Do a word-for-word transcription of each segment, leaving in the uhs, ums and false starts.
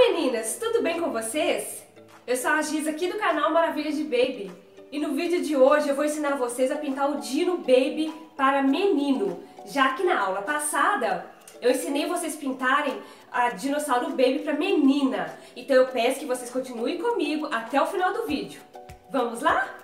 meninas, tudo bem com vocês? Eu sou a Giz aqui do canal Maravilhas de Baby e no vídeo de hoje eu vou ensinar vocês a pintar o Dino Baby para menino, já que na aula passada eu ensinei vocês pintarem a Dinossauro Baby para menina, então eu peço que vocês continuem comigo até o final do vídeo. Vamos lá?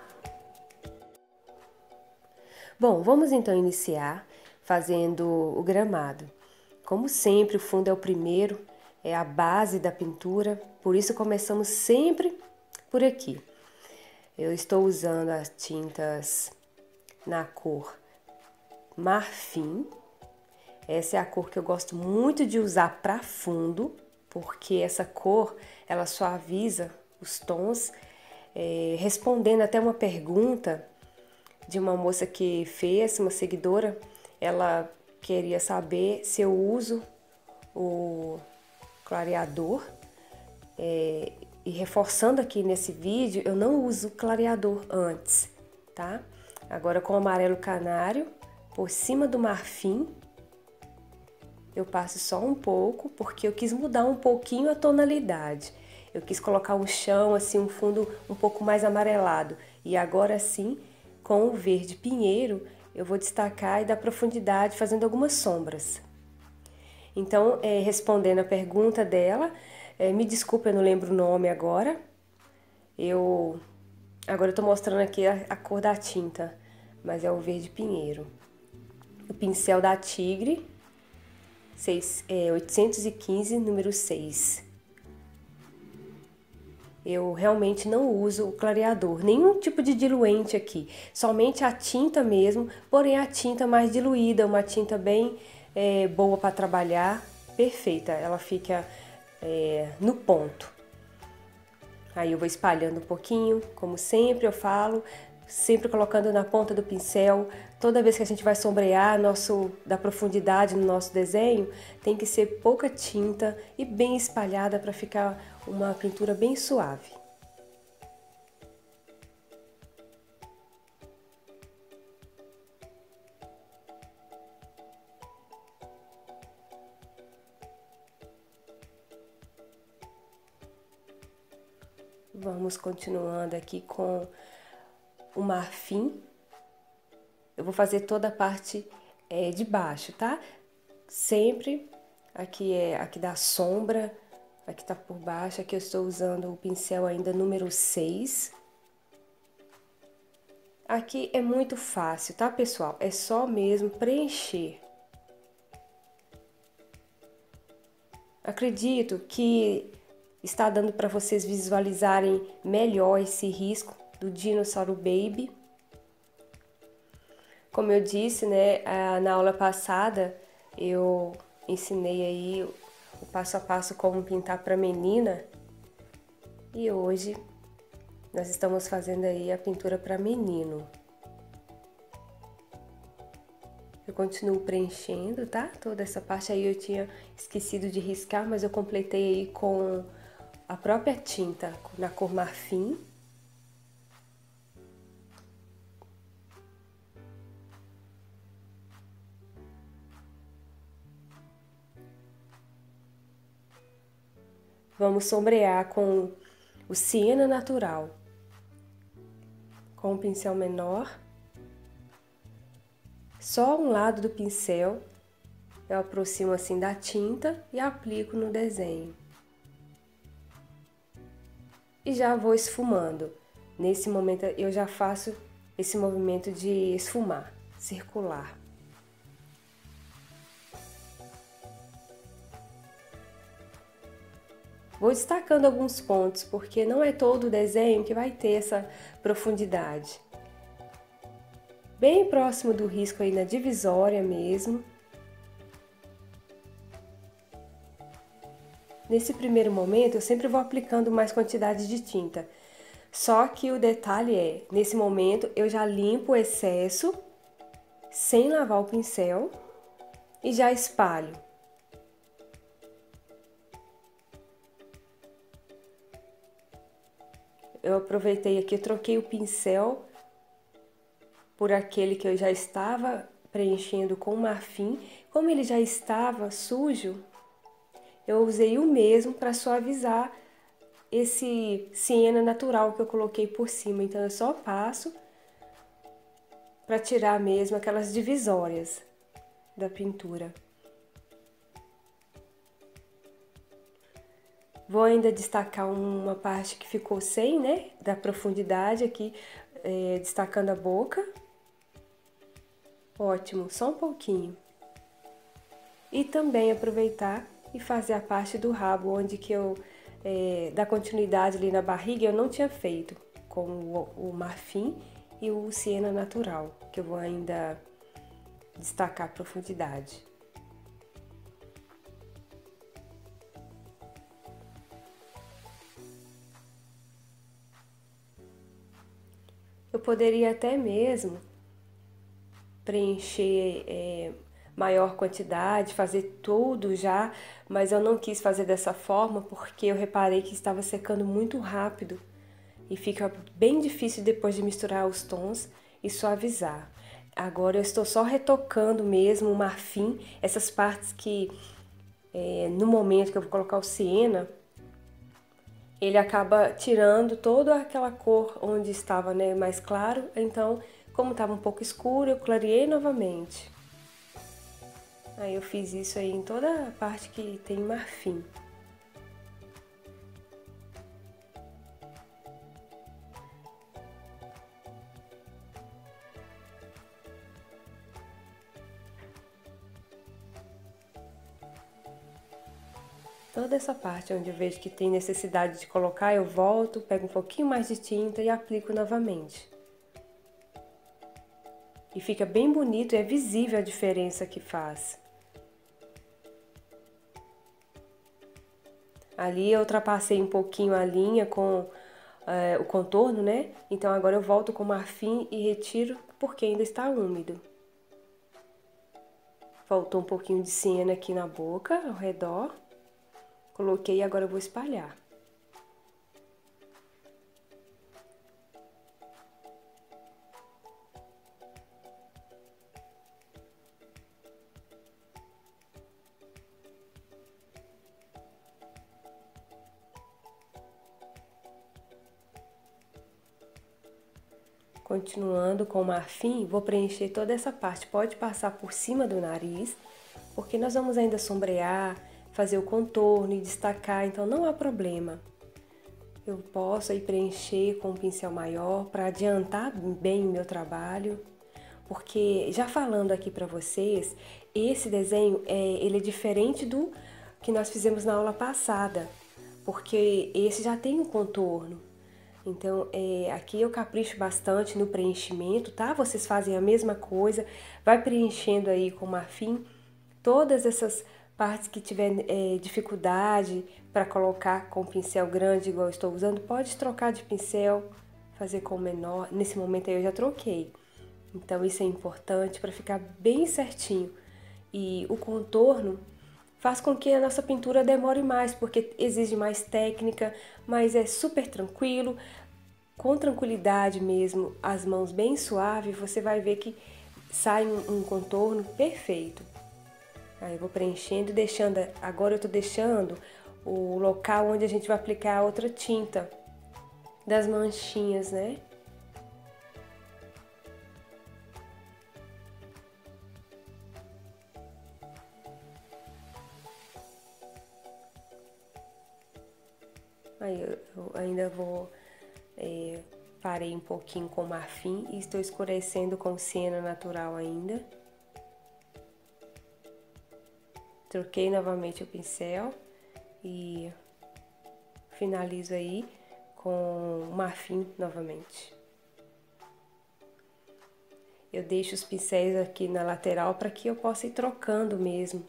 Bom, vamos então iniciar fazendo o gramado. Como sempre, o fundo é o primeiro, é a base da pintura, por isso começamos sempre por aqui. Eu estou usando as tintas na cor marfim. Essa é a cor que eu gosto muito de usar para fundo, porque essa cor, ela suaviza os tons. É, respondendo até uma pergunta de uma moça que fez, uma seguidora, ela queria saber se eu uso o clareador, é, e reforçando aqui nesse vídeo, eu não uso clareador antes, tá? Agora com o amarelo canário, por cima do marfim, eu passo só um pouco, porque eu quis mudar um pouquinho a tonalidade. Eu quis colocar um chão, assim, um fundo um pouco mais amarelado. E agora sim, com o verde pinheiro, eu vou destacar e dar profundidade fazendo algumas sombras. Então, é, respondendo a pergunta dela, é, me desculpa, eu não lembro o nome agora. Eu agora eu tô mostrando aqui a, a cor da tinta, mas é o verde pinheiro. O pincel da Tigre, seis, é, oitocentos e quinze, número seis. Eu realmente não uso o clareador, nenhum tipo de diluente aqui, somente a tinta mesmo, porém a tinta mais diluída, uma tinta bem é, boa para trabalhar, perfeita, ela fica é, no ponto. Aí eu vou espalhando um pouquinho, como sempre eu falo, sempre colocando na ponta do pincel. Toda vez que a gente vai sombrear nosso, da profundidade no nosso desenho, tem que ser pouca tinta e bem espalhada para ficar uma pintura bem suave. Vamos continuando aqui com o marfim. Eu vou fazer toda a parte é, de baixo, tá? Sempre aqui é aqui da sombra, aqui tá por baixo. Aqui eu estou usando o pincel ainda número seis. Aqui é muito fácil, tá, pessoal? É só mesmo preencher. Acredito que está dando para vocês visualizarem melhor esse risco do Dinossauro Baby. Como eu disse, né, na aula passada eu ensinei aí o passo a passo como pintar para menina e hoje nós estamos fazendo aí a pintura para menino. Eu continuo preenchendo, tá? Toda essa parte aí eu tinha esquecido de riscar, mas eu completei aí com a própria tinta na cor marfim. Vamos sombrear com o siena natural, com o pincel menor. Só um lado do pincel eu aproximo assim da tinta e aplico no desenho. E já vou esfumando. Nesse momento eu já faço esse movimento de esfumar, circular. Vou destacando alguns pontos, porque não é todo o desenho que vai ter essa profundidade. Bem próximo do risco aí na divisória mesmo. Nesse primeiro momento eu sempre vou aplicando mais quantidade de tinta. Só que o detalhe é, nesse momento eu já limpo o excesso, sem lavar o pincel, e já espalho. Eu aproveitei aqui, eu troquei o pincel por aquele que eu já estava preenchendo com marfim. Como ele já estava sujo, eu usei o mesmo para suavizar esse siena natural que eu coloquei por cima. Então eu só passo para tirar mesmo aquelas divisórias da pintura. Vou ainda destacar uma parte que ficou sem, né, da profundidade aqui, é, destacando a boca. Ótimo, só um pouquinho. E também aproveitar e fazer a parte do rabo, onde que eu, é, da continuidade ali na barriga, eu não tinha feito, com o, o marfim e o siena natural, que eu vou ainda destacar a profundidade. Eu poderia até mesmo preencher é, maior quantidade, fazer tudo já, mas eu não quis fazer dessa forma porque eu reparei que estava secando muito rápido e fica bem difícil depois de misturar os tons e suavizar. Agora eu estou só retocando mesmo o marfim, essas partes que é, no momento que eu vou colocar o siena, ele acaba tirando toda aquela cor onde estava, né, mais claro. Então, como estava um pouco escuro, eu clareei novamente. Aí eu fiz isso aí em toda a parte que tem marfim. Toda essa parte onde eu vejo que tem necessidade de colocar, eu volto, pego um pouquinho mais de tinta e aplico novamente. E fica bem bonito, é visível a diferença que faz. Ali eu ultrapassei um pouquinho a linha com é, o contorno, né? Então agora eu volto com o marfim e retiro porque ainda está úmido. Faltou um pouquinho de siena aqui na boca, ao redor. Coloquei e agora eu vou espalhar. Continuando com o marfim, vou preencher toda essa parte. Pode passar por cima do nariz, porque nós vamos ainda sombrear, fazer o contorno e destacar, então não há problema. Eu posso aí preencher com um pincel maior para adiantar bem o meu trabalho, porque já falando aqui para vocês, esse desenho é, ele é diferente do que nós fizemos na aula passada, porque esse já tem um contorno. Então, é, aqui eu capricho bastante no preenchimento, tá? Vocês fazem a mesma coisa, vai preenchendo aí com marfim todas essas partes que tiver é, dificuldade para colocar com pincel grande, igual eu estou usando, pode trocar de pincel, fazer com menor. Nesse momento aí eu já troquei. Então, isso é importante para ficar bem certinho. E o contorno faz com que a nossa pintura demore mais, porque exige mais técnica, mas é super tranquilo, com tranquilidade mesmo, as mãos bem suaves, você vai ver que sai um, um contorno perfeito. Aí eu vou preenchendo e deixando, agora eu tô deixando o local onde a gente vai aplicar a outra tinta das manchinhas, né? Aí eu, eu ainda vou, é, parei um pouquinho com marfim e estou escurecendo com siena natural ainda. Troquei novamente o pincel e finalizo aí com marfim novamente. Eu deixo os pincéis aqui na lateral para que eu possa ir trocando mesmo.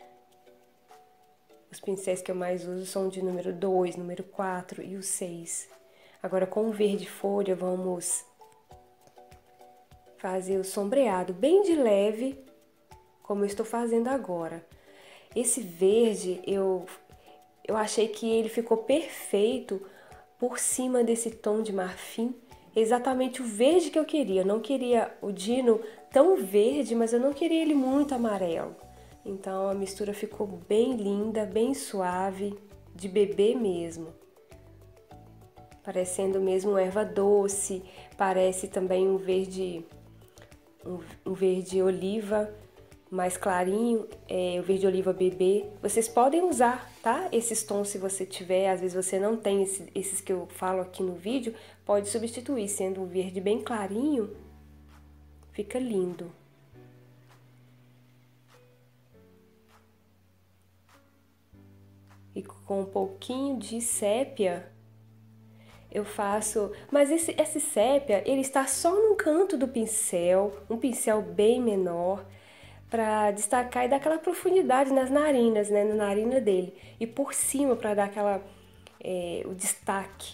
Os pincéis que eu mais uso são de número dois, número quatro e o seis. Agora com o verde folha vamos fazer o sombreado bem de leve, como eu estou fazendo agora. Esse verde eu, eu achei que ele ficou perfeito por cima desse tom de marfim, exatamente o verde que eu queria. Eu não queria o Dino tão verde, mas eu não queria ele muito amarelo. Então a mistura ficou bem linda, bem suave, de bebê mesmo. Parecendo mesmo erva doce, parece também um verde, um, um verde oliva mais clarinho, é, o verde oliva bebê. Vocês podem usar, tá? Esses tons se você tiver, às vezes você não tem esse, esses que eu falo aqui no vídeo, pode substituir, sendo um verde bem clarinho, fica lindo. E com um pouquinho de sépia, eu faço, mas esse, esse sépia, ele está só num canto do pincel, um pincel bem menor, para destacar e dar aquela profundidade nas narinas, né, na narina dele. E por cima, para dar aquela, é, o destaque.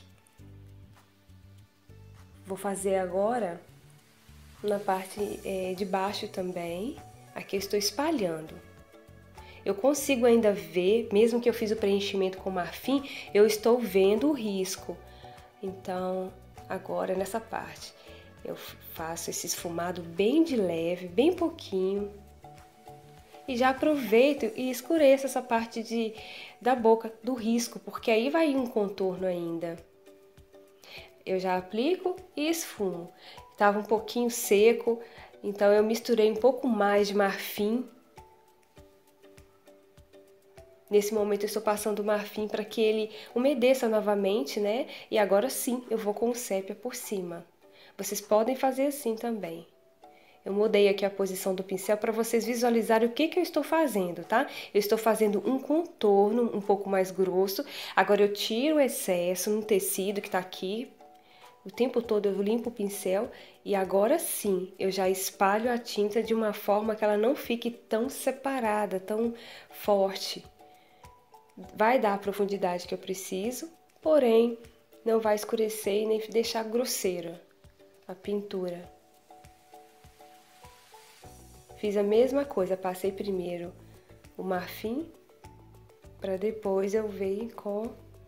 Vou fazer agora na parte é, de baixo também. Aqui eu estou espalhando. Eu consigo ainda ver, mesmo que eu fiz o preenchimento com marfim, eu estou vendo o risco. Então, agora nessa parte, eu faço esse esfumado bem de leve, bem pouquinho. E já aproveito e escureço essa parte de, da boca, do risco, porque aí vai um contorno ainda. Eu já aplico e esfumo. Estava um pouquinho seco, então eu misturei um pouco mais de marfim. Nesse momento eu estou passando o marfim para que ele umedeça novamente, né? E agora sim eu vou com o sépia por cima. Vocês podem fazer assim também. Eu mudei aqui a posição do pincel para vocês visualizarem o que que eu estou fazendo, tá? Eu estou fazendo um contorno um pouco mais grosso. Agora eu tiro o excesso no tecido que tá aqui. O tempo todo eu limpo o pincel e agora sim eu já espalho a tinta de uma forma que ela não fique tão separada, tão forte. Vai dar a profundidade que eu preciso, porém não vai escurecer e nem deixar grosseira a pintura. Fiz a mesma coisa, passei primeiro o marfim, para depois eu vir com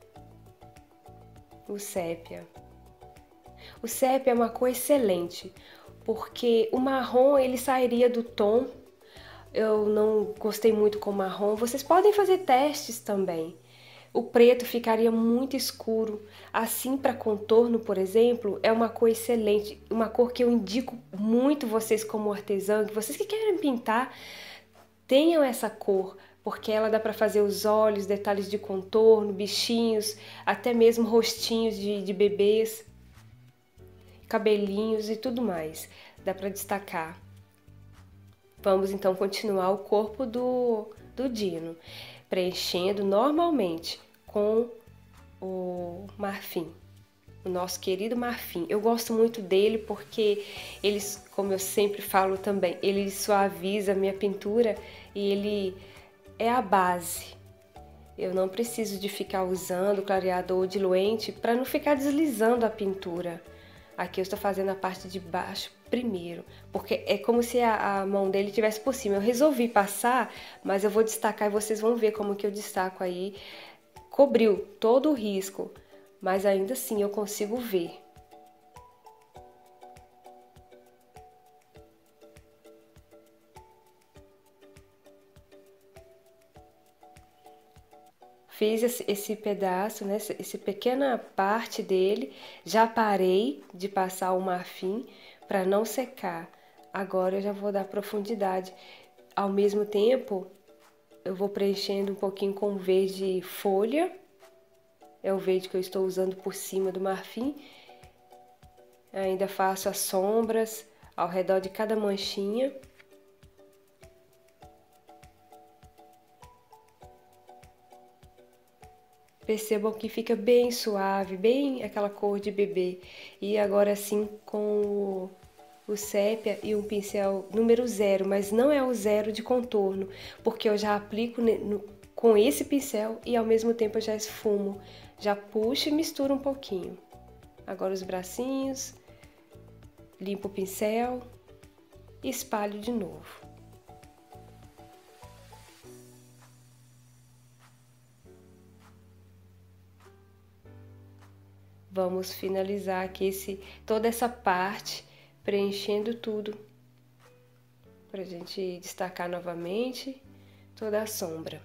o sépia. O sépia é uma cor excelente, porque o marrom ele sairia do tom. Eu não gostei muito com marrom. Vocês podem fazer testes também. O preto ficaria muito escuro. Assim, para contorno, por exemplo, é uma cor excelente. Uma cor que eu indico muito vocês como artesã, que vocês que querem pintar, tenham essa cor, porque ela dá para fazer os olhos, detalhes de contorno, bichinhos, até mesmo rostinhos de, de bebês, cabelinhos e tudo mais. Dá para destacar. Vamos então continuar o corpo do, do Dino, preenchendo normalmente com o marfim, o nosso querido marfim. Eu gosto muito dele porque ele, como eu sempre falo também, ele suaviza a minha pintura e ele é a base. Eu não preciso de ficar usando clareador diluente para não ficar deslizando a pintura. Aqui eu estou fazendo a parte de baixo primeiro, porque é como se a, a mão dele estivesse por cima. Eu resolvi passar, mas eu vou destacar e vocês vão ver como que eu destaco aí. Cobriu todo o risco, mas ainda assim eu consigo ver. Fiz esse, esse pedaço, né, essa pequena parte dele, já parei de passar o marfim para não secar. Agora eu já vou dar profundidade. Ao mesmo tempo, eu vou preenchendo um pouquinho com verde folha. É o verde que eu estou usando por cima do marfim. Ainda faço as sombras ao redor de cada manchinha. Percebam que fica bem suave, bem aquela cor de bebê. E agora sim com o, o sépia e um pincel número zero, mas não é o zero de contorno, porque eu já aplico no, com esse pincel e ao mesmo tempo eu já esfumo. Já puxo e misturo um pouquinho. Agora os bracinhos, limpo o pincel e espalho de novo. Vamos finalizar aqui esse, toda essa parte, preenchendo tudo, pra gente destacar novamente toda a sombra.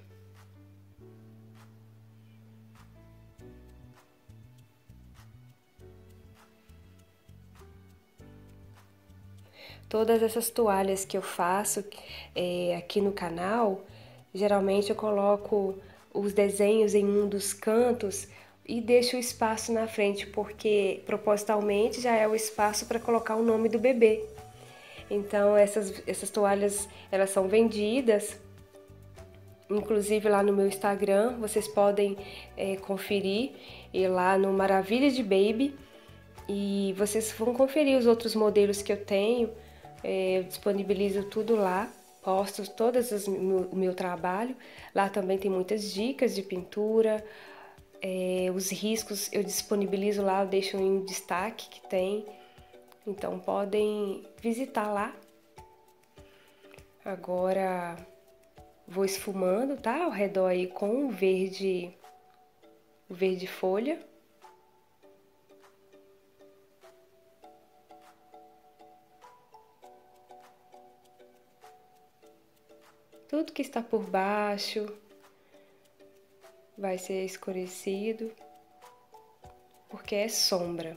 Todas essas toalhas que eu faço é, aqui no canal, geralmente eu coloco os desenhos em um dos cantos e deixo o espaço na frente, porque propositalmente já é o espaço para colocar o nome do bebê. Então essas, essas toalhas, elas são vendidas, inclusive lá no meu Instagram, vocês podem é, conferir, ir lá no Maravilha de Baby, e vocês vão conferir os outros modelos que eu tenho. É, eu disponibilizo tudo lá, posto todas as, meu, o meu trabalho. Lá também tem muitas dicas de pintura, é, os riscos eu disponibilizo lá, eu deixo em destaque que tem. Então podem visitar lá. Agora vou esfumando, tá? Ao redor aí com o verde, o verde folha. Tudo que está por baixo vai ser escurecido, porque é sombra.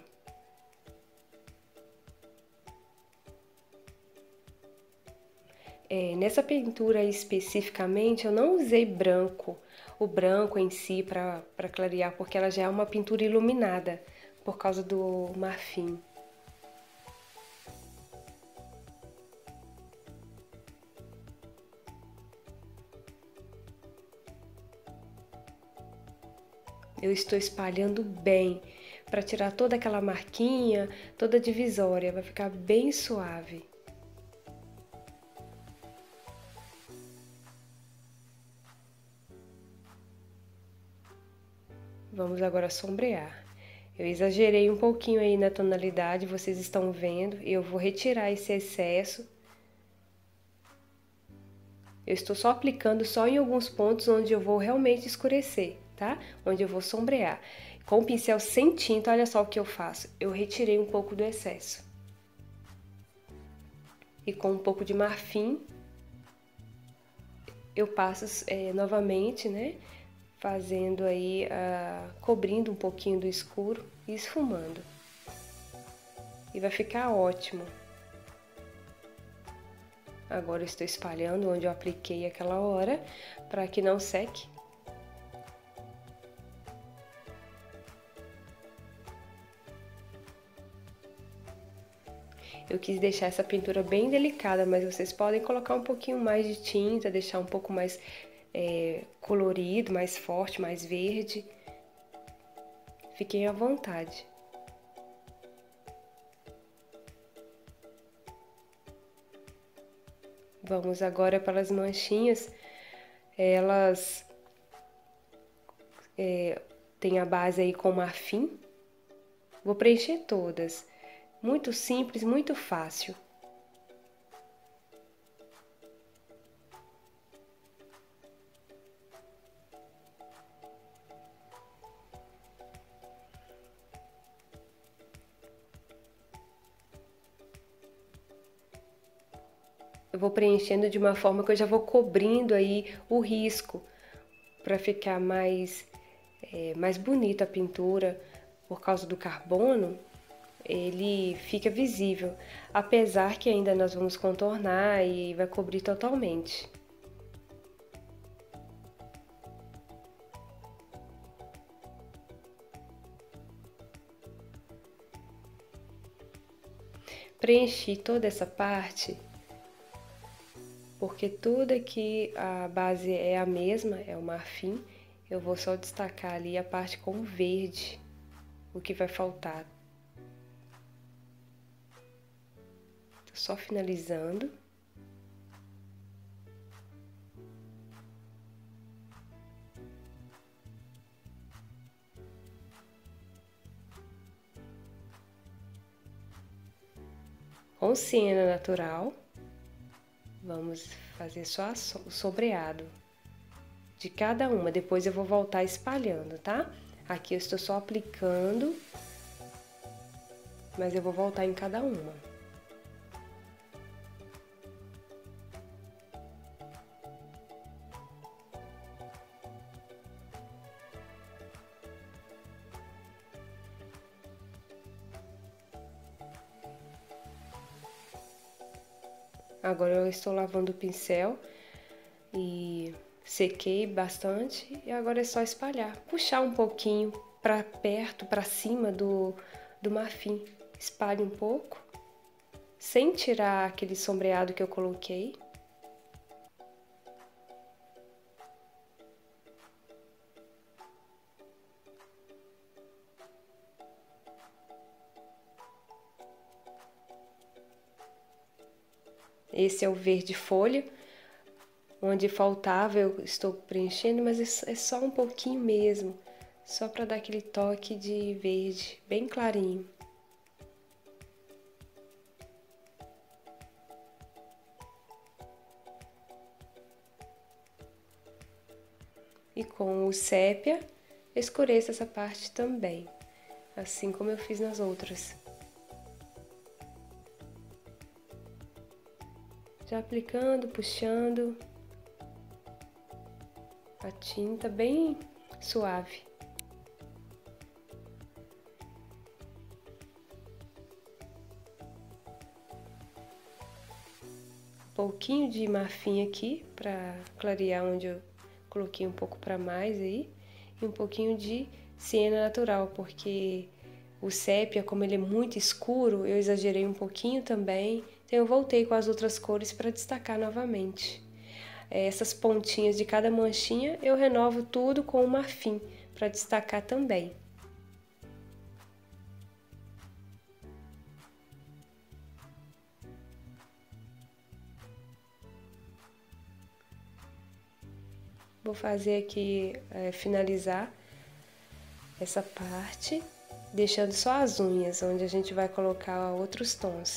É, nessa pintura especificamente, eu não usei branco, o branco em si para para clarear, porque ela já é uma pintura iluminada, por causa do marfim. Eu estou espalhando bem para tirar toda aquela marquinha, toda a divisória, vai ficar bem suave. Vamos agora sombrear. Eu exagerei um pouquinho aí na tonalidade, vocês estão vendo, eu vou retirar esse excesso. Eu estou só aplicando só em alguns pontos onde eu vou realmente escurecer, tá? Onde eu vou sombrear. Com o pincel sem tinta, olha só o que eu faço. Eu retirei um pouco do excesso. E com um pouco de marfim, eu passo é, novamente, né? Fazendo aí, uh, cobrindo um pouquinho do escuro e esfumando. E vai ficar ótimo. Agora eu estou espalhando onde eu apliquei aquela hora, para que não seque. Eu quis deixar essa pintura bem delicada, mas vocês podem colocar um pouquinho mais de tinta, deixar um pouco mais é, colorido, mais forte, mais verde. Fiquem à vontade. Vamos agora para as manchinhas. Elas é, têm a base aí com marfim. Vou preencher todas. Muito simples, muito fácil. Eu vou preenchendo de uma forma que eu já vou cobrindo aí o risco, para ficar mais, é, mais bonita a pintura. Por causa do carbono, ele fica visível, apesar que ainda nós vamos contornar e vai cobrir totalmente. Preenchi toda essa parte, porque tudo aqui a base é a mesma, é o marfim. Eu vou só destacar ali a parte com verde, o que vai faltar. Tô só finalizando. Com siena natural, vamos fazer só o sombreado de cada uma. Depois eu vou voltar espalhando, tá? Aqui eu estou só aplicando, mas eu vou voltar em cada uma. Agora eu estou lavando o pincel e sequei bastante e agora é só espalhar, puxar um pouquinho para perto, para cima do, do marfim. Espalhe um pouco, sem tirar aquele sombreado que eu coloquei. Esse é o verde folha, onde faltava eu estou preenchendo, mas é só um pouquinho mesmo, só para dar aquele toque de verde bem clarinho. E com o sépia, escureço essa parte também, assim como eu fiz nas outras. Já aplicando, puxando a tinta bem suave. Um pouquinho de marfim aqui para clarear onde eu coloquei um pouco para mais aí. E um pouquinho de siena natural, porque o sépia, como ele é muito escuro, eu exagerei um pouquinho também. Então eu voltei com as outras cores para destacar novamente. Essas pontinhas de cada manchinha eu renovo tudo com o marfim para destacar também. Vou fazer aqui, é, finalizar essa parte, deixando só as unhas, onde a gente vai colocar outros tons.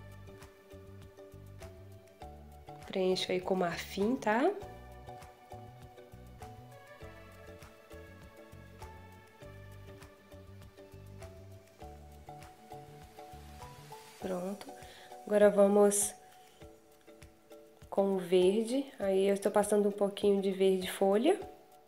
Preencho aí com marfim, tá? Pronto. Agora vamos com o verde. Aí eu estou passando um pouquinho de verde folha.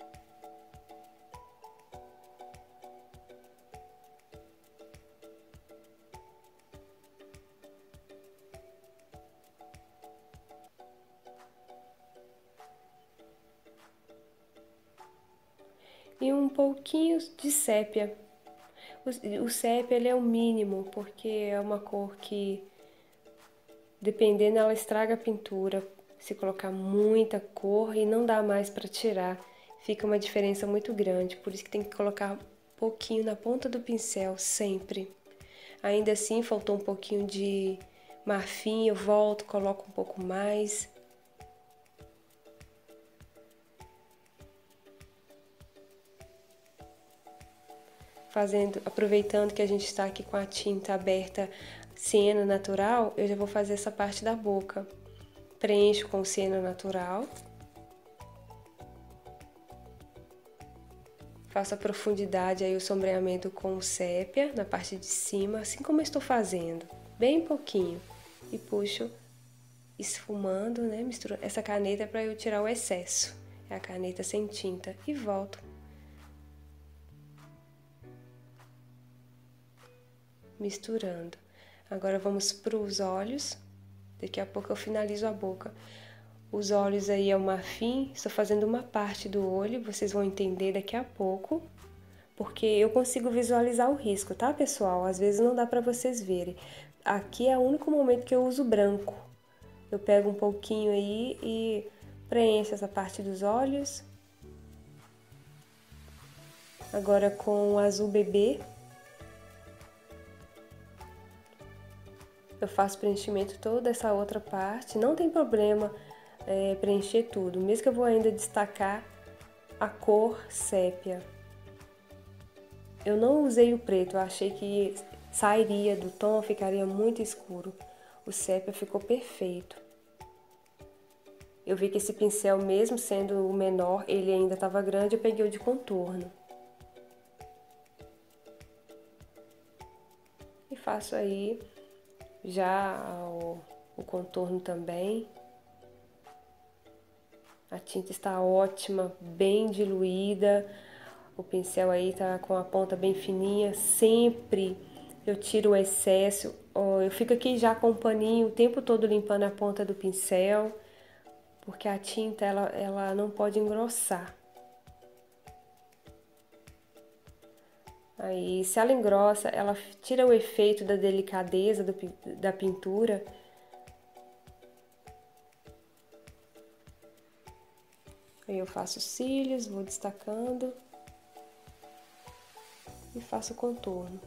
E um pouquinho de sépia. O, o sépia ele é o mínimo, porque é uma cor que, dependendo, ela estraga a pintura. Se colocar muita cor e não dá mais para tirar, fica uma diferença muito grande. Por isso que tem que colocar um pouquinho na ponta do pincel, sempre. Ainda assim, faltou um pouquinho de marfim, eu volto, coloco um pouco mais. Fazendo, aproveitando que a gente está aqui com a tinta aberta siena natural, eu já vou fazer essa parte da boca. Preencho com siena natural. Faço a profundidade aí, o sombreamento com o sépia na parte de cima, assim como eu estou fazendo, bem pouquinho. E puxo esfumando, né? Misturo essa caneta para eu tirar o excesso. É a caneta sem tinta e volto. Misturando. Agora vamos para os olhos. Daqui a pouco eu finalizo a boca. Os olhos aí é o marfim, estou fazendo uma parte do olho, vocês vão entender daqui a pouco, porque eu consigo visualizar o risco, tá, pessoal? Às vezes não dá para vocês verem. Aqui é o único momento que eu uso branco. Eu pego um pouquinho aí e preencho essa parte dos olhos. Agora com o azul bebê. Eu faço preenchimento toda essa outra parte, não tem problema é, preencher tudo, mesmo que eu vou ainda destacar a cor sépia. Eu não usei o preto, eu achei que sairia do tom, ficaria muito escuro. O sépia ficou perfeito. Eu vi que esse pincel, mesmo sendo o menor, ele ainda estava grande, eu peguei o de contorno. E faço aí já o, o contorno também. A tinta está ótima, bem diluída. O pincel aí tá com a ponta bem fininha. Sempre eu tiro o excesso. ó, eu fico aqui já com o paninho o tempo todo limpando a ponta do pincel, porque a tinta ela, ela não pode engrossar. Aí, se ela engrossa, ela tira o efeito da delicadeza do, da pintura. Aí eu faço os cílios, vou destacando e faço o contorno.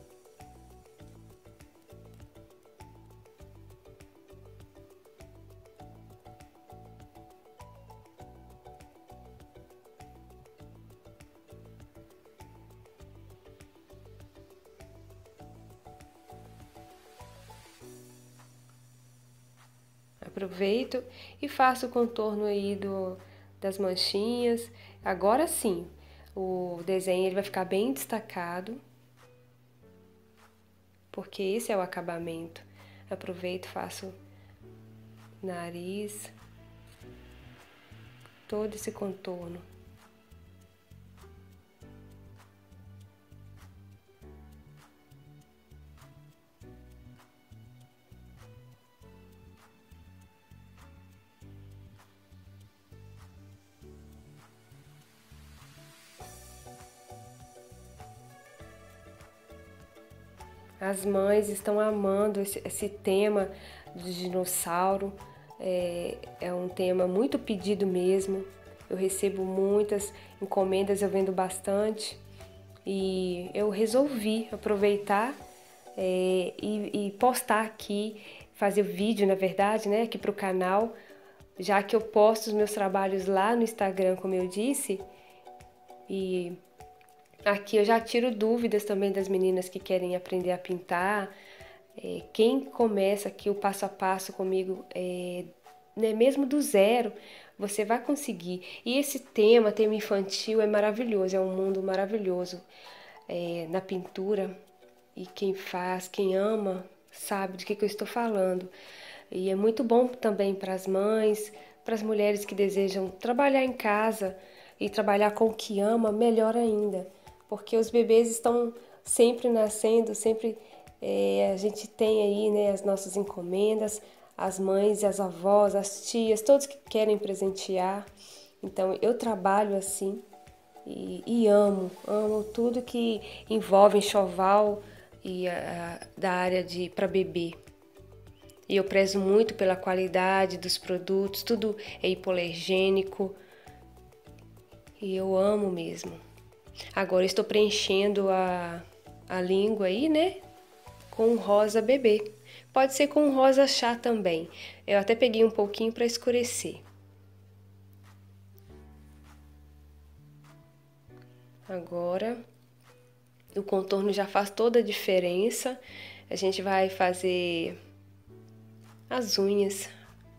Aproveito e faço o contorno aí do, das manchinhas. Agora sim, o desenho ele vai ficar bem destacado, porque esse é o acabamento. Aproveito, faço nariz, todo esse contorno. As mães estão amando esse, esse tema do dinossauro, é, é um tema muito pedido mesmo. Eu recebo muitas encomendas, eu vendo bastante e eu resolvi aproveitar é, e, e postar aqui, fazer vídeo na verdade, né, aqui para o canal, já que eu posto os meus trabalhos lá no Instagram, como eu disse, e aqui eu já tiro dúvidas também das meninas que querem aprender a pintar. É, quem começa aqui o passo a passo comigo, é, né, mesmo do zero, você vai conseguir. E esse tema, tema infantil, é maravilhoso, é um mundo maravilhoso é, na pintura. E quem faz, quem ama, sabe do que, que eu estou falando. E é muito bom também para as mães, para as mulheres que desejam trabalhar em casa e trabalhar com o que ama, melhor ainda. Porque os bebês estão sempre nascendo, sempre é, a gente tem aí, né, as nossas encomendas, as mães e as avós, as tias, todos que querem presentear. Então eu trabalho assim e, e amo, amo tudo que envolve enxoval e a, da área de para bebê. E eu prezo muito pela qualidade dos produtos, tudo é hipoalergênico e eu amo mesmo. Agora estou preenchendo a, a língua aí, né, com rosa bebê. Pode ser com rosa chá também. Eu até peguei um pouquinho para escurecer. Agora o contorno já faz toda a diferença. A gente vai fazer as unhas.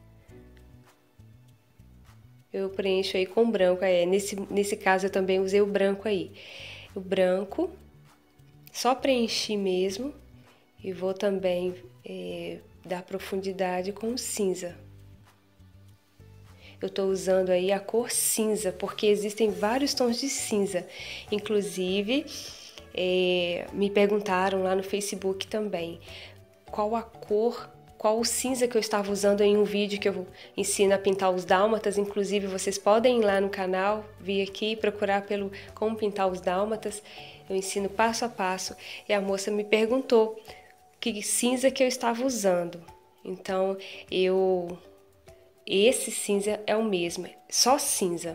Eu preencho aí com branco, é, nesse, nesse caso eu também usei o branco aí. O branco, só preenchi mesmo e vou também é, dar profundidade com o cinza. Eu tô usando aí a cor cinza, porque existem vários tons de cinza. Inclusive, é, me perguntaram lá no Facebook também, qual a cor qual o cinza que eu estava usando em um vídeo que eu ensino a pintar os dálmatas. Inclusive, vocês podem ir lá no canal, vir aqui e procurar pelo como pintar os dálmatas. Eu ensino passo a passo. E a moça me perguntou que cinza que eu estava usando. Então, eu... esse cinza é o mesmo, só cinza.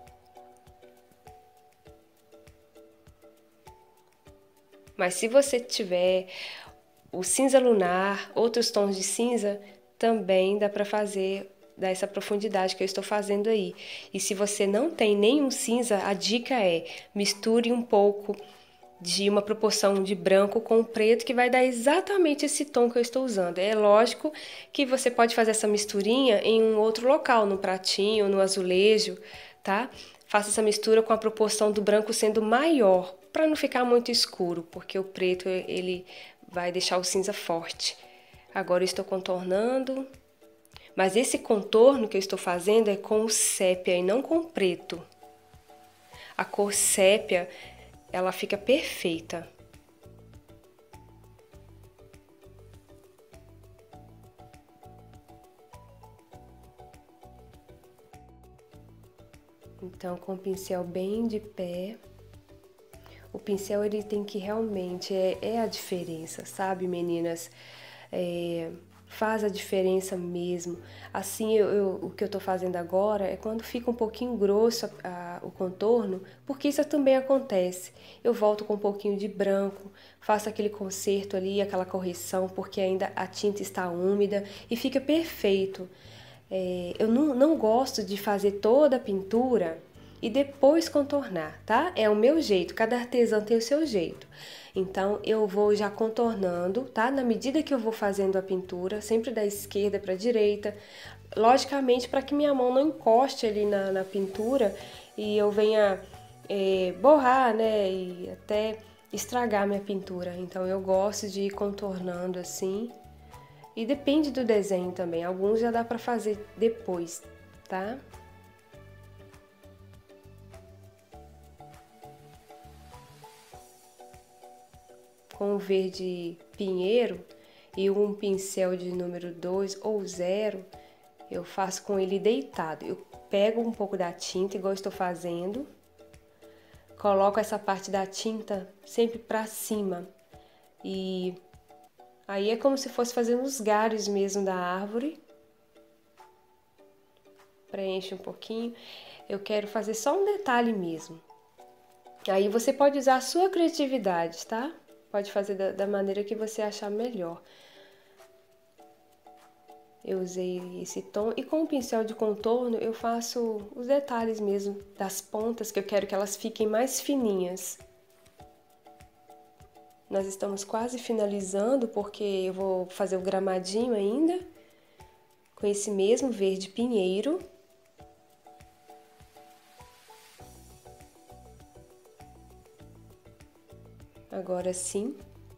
Mas se você tiver o cinza lunar, outros tons de cinza, também dá para fazer, dar essa profundidade que eu estou fazendo aí. E se você não tem nenhum cinza, a dica é misture um pouco de uma proporção de branco com preto, que vai dar exatamente esse tom que eu estou usando. É lógico que você pode fazer essa misturinha em um outro local, no pratinho, no azulejo, tá? Faça essa mistura com a proporção do branco sendo maior, para não ficar muito escuro, porque o preto ele vai deixar o cinza forte. Agora eu estou contornando, mas esse contorno que eu estou fazendo é com o sépia e não com o preto. A cor sépia, ela fica perfeita. Então, com o pincel bem de pé. O pincel, ele tem que realmente, é, é a diferença, sabe, meninas? É, faz a diferença mesmo. Assim, eu, eu, o que eu tô fazendo agora é quando fica um pouquinho grosso a, a, o contorno, porque isso também acontece. Eu volto com um pouquinho de branco, faço aquele conserto ali, aquela correção, porque ainda a tinta está úmida e fica perfeito. É, eu não, não gosto de fazer toda a pintura e depois contornar, tá? É o meu jeito, cada artesã tem o seu jeito. Então, eu vou já contornando, tá? Na medida que eu vou fazendo a pintura, sempre da esquerda para a direita, logicamente para que minha mão não encoste ali na, na pintura e eu venha é, borrar, né? E até estragar minha pintura. Então, eu gosto de ir contornando assim. E depende do desenho também, alguns já dá para fazer depois, tá? Com o verde pinheiro e um pincel de número dois ou zero, eu faço com ele deitado. Eu pego um pouco da tinta, igual eu estou fazendo, coloco essa parte da tinta sempre para cima e aí é como se fosse fazendo os galhos mesmo da árvore. Preenche um pouquinho. Eu quero fazer só um detalhe mesmo. Aí você pode usar a sua criatividade, tá? Pode fazer da, da maneira que você achar melhor. Eu usei esse tom e com o pincel de contorno eu faço os detalhes mesmo das pontas, que eu quero que elas fiquem mais fininhas. Nós estamos quase finalizando porque eu vou fazer o gramadinho ainda com esse mesmo verde pinheiro. Agora sim,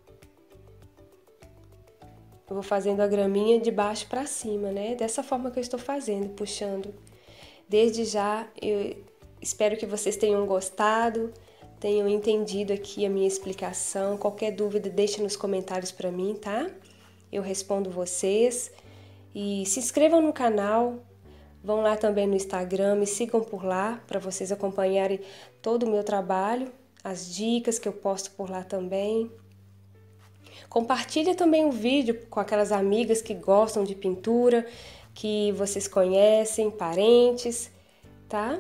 eu vou fazendo a graminha de baixo para cima, né? Dessa forma que eu estou fazendo, puxando. Desde já, eu espero que vocês tenham gostado, tenham entendido aqui a minha explicação. Qualquer dúvida, deixe nos comentários para mim, tá? Eu respondo vocês. E se inscrevam no canal, vão lá também no Instagram, me sigam por lá para vocês acompanharem todo o meu trabalho. As dicas que eu posto por lá também. Compartilha também o vídeo com aquelas amigas que gostam de pintura, que vocês conhecem, parentes, tá?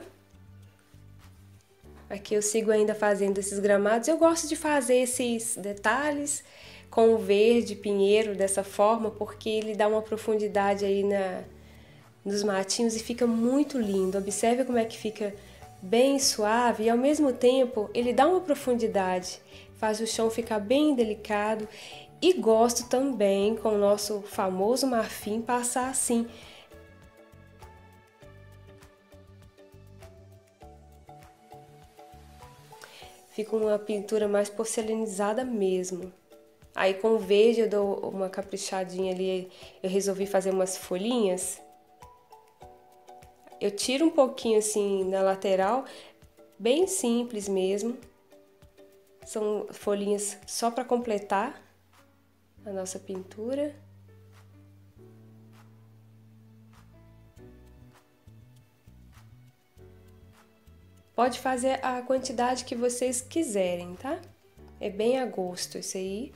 Aqui eu sigo ainda fazendo esses gramados. Eu gosto de fazer esses detalhes com o verde pinheiro dessa forma, porque ele dá uma profundidade aí na, nos matinhos e fica muito lindo. Observe como é que fica bem suave e ao mesmo tempo ele dá uma profundidade, faz o chão ficar bem delicado. E gosto também com o nosso famoso marfim passar assim. Fica uma pintura mais porcelanizada mesmo. Aí com o verde eu dou uma caprichadinha ali, eu resolvi fazer umas folhinhas. Eu tiro um pouquinho assim na lateral, bem simples mesmo. São folhinhas só para completar a nossa pintura. Pode fazer a quantidade que vocês quiserem, tá? É bem a gosto isso aí.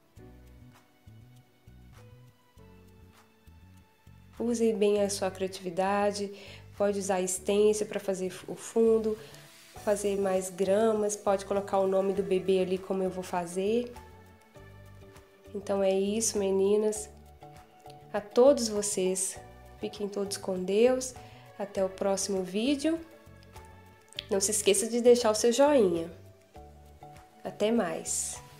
Use bem a sua criatividade. Pode usar stencil para fazer o fundo, fazer mais gramas, pode colocar o nome do bebê ali como eu vou fazer. Então é isso, meninas. A todos vocês, fiquem todos com Deus. Até o próximo vídeo. Não se esqueça de deixar o seu joinha. Até mais!